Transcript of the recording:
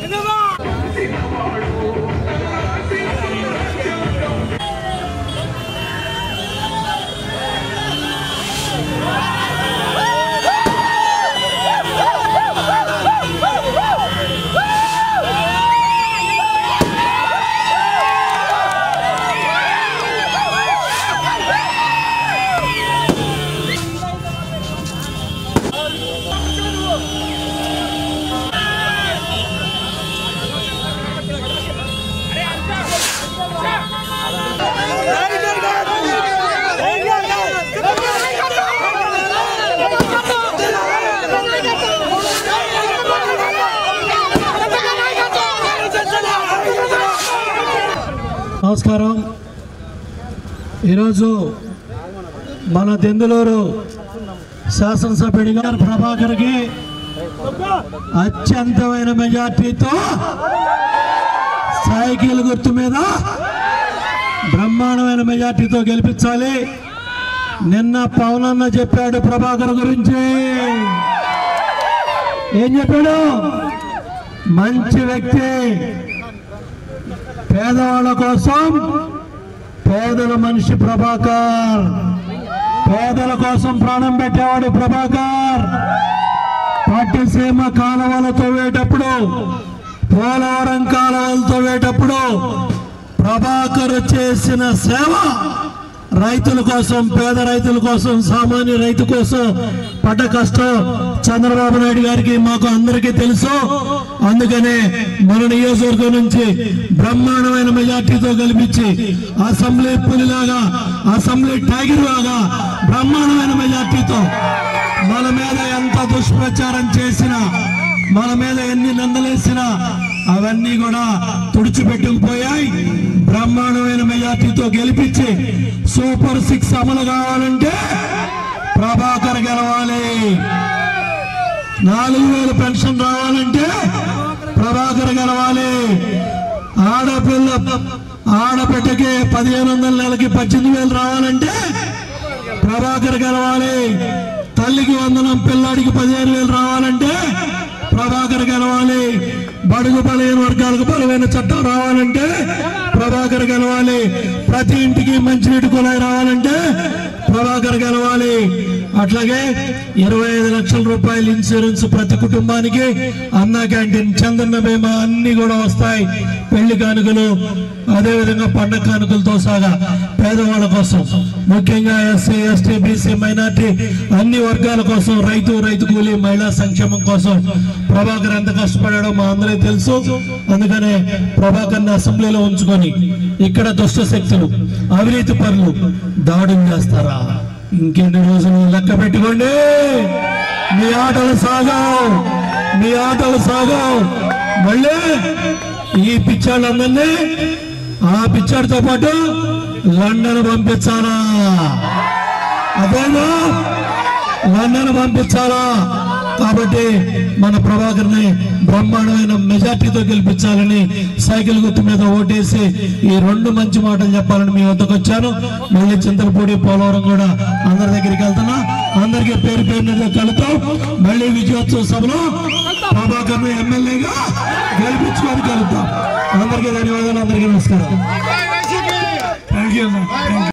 నమస్కారం. ఈరోజు మన దెందులూరు శాసనసభ్యుడిగా ప్రభాకర్కి అత్యంతమైన మెజార్టీతో సైకిల్ గుర్తు మీద బ్రహ్మాండమైన మెజార్టీతో గెలిపించాలి. నిన్న పవన్ అన్న చెప్పాడు ప్రభాకర్ గురించి. ఏం చెప్పాడు? మంచి వ్యక్తి, పేదవాళ్ళ కోసం పేదల మనిషి ప్రభాకర్, పేదల కోసం ప్రాణం పెట్టేవాడు ప్రభాకర్. పట్టిసీమ కాలువలు తవ్వేటప్పుడు, పోలవరం కాలువలు తవ్వేటప్పుడు ప్రభాకర్ చేసిన సేవ రైతుల కోసం, పేద రైతుల కోసం, సామాన్య రైతు కోసం పడ్డ కష్టం చంద్రబాబు నాయుడు గారికి మాకు అందరికీ తెలుసు. అందుకనే మన నియోజకవర్గం నుంచి బ్రహ్మాండమైన మెజార్టీతో గెలిపించి అసెంబ్లీ పులిలాగా, అసెంబ్లీ టైగర్ లాగా బ్రహ్మాండమైన మెజార్టీతో మన మీద ఎంత దుష్ప్రచారం చేసినా, మన మీద ఎన్ని నిందలేసినా అవన్నీ కూడా తుడిచిపెట్టుకుపోయాయి. బ్రహ్మాండమైన మెజార్టీతో గెలిపించి సూపర్ 6 అమలు కావాలంటే ప్రభాకర్ గెలవాలి. 4000 పెన్షన్ రావాలంటే ప్రభాకర్ గెలవాలి. ఆడబిడ్డకి 1500 నెలకి 18,000 రావాలంటే ప్రభాకర్ గెలవాలి. తల్లికి వందనం పిల్లాడికి 15,000 రావాలంటే ప్రభాకర్ గెలవాలి. బడుగు బలహీన వర్గాలకు బలమైన చట్టం రావాలంటే ప్రభాకర్ గెలవాలి. ప్రతి ఇంటికి మంచినీటి కుళాయి రావాలంటే ప్రభాకర్ గెలవాలి. అట్లాగే 25 లక్షల రూపాయలు ఇన్సూరెన్స్ ప్రతి కుటుంబానికి, అన్నా క్యాంటీన్, చంద్రన్న బీమా అన్ని కూడా వస్తాయి. పెళ్లి కానుకలు, అదేవిధంగా పండగ కానుకలతో సహా పేదవాళ్ళ కోసం, ముఖ్యంగా ఎస్సీ, ఎస్టీ, బీసీ, మైనార్టీ అన్ని వర్గాల కోసం, రైతు కూలీ, మహిళా సంక్షేమం కోసం ప్రభాకర్ ఎంత కష్టపడాడో మా అందరికీ తెలుసు. అందుకనే ప్రభాకర్ని అసెంబ్లీలో ఉంచుకొని ఇక్కడ దుష్ట శక్తులు, అవినీతి పనులు దాడులు చేస్తారా? ఇంకెన్ని రోజులు లెక్క పెట్టుకోండి. మీ ఆటలు సాగావు. మళ్ళీ ఈ పిచ్చాళ్ళందరినీ ఆ పిచ్చాడితో పాటు లండన్ పంపించాలా? అదేనా, లండన్ పంపించాలా? కాబట్టి మన ప్రభాకర్ని బ్రహ్మాండమైన మెజార్టీతో గెలిపించాలని సైకిల్ గుర్తు మీద ఓటేసి ఈ 2 మంచి మాటలు చెప్పాలని మీ వద్దకు వచ్చాను. మళ్ళీ చింతలపూడి, పోలవరం కూడా అందరి దగ్గరికి వెళ్తున్నా. అందరికీ పేరు పేరు కలుపుతాం. మళ్ళీ విజయోత్సవ సభలో ప్రభాకర్ని ఎమ్మెల్యేగా గెలిపించుకొని కలుపుతాం. అందరికీ ధన్యవాదాలు. అందరికీ నమస్కారం. Thank you.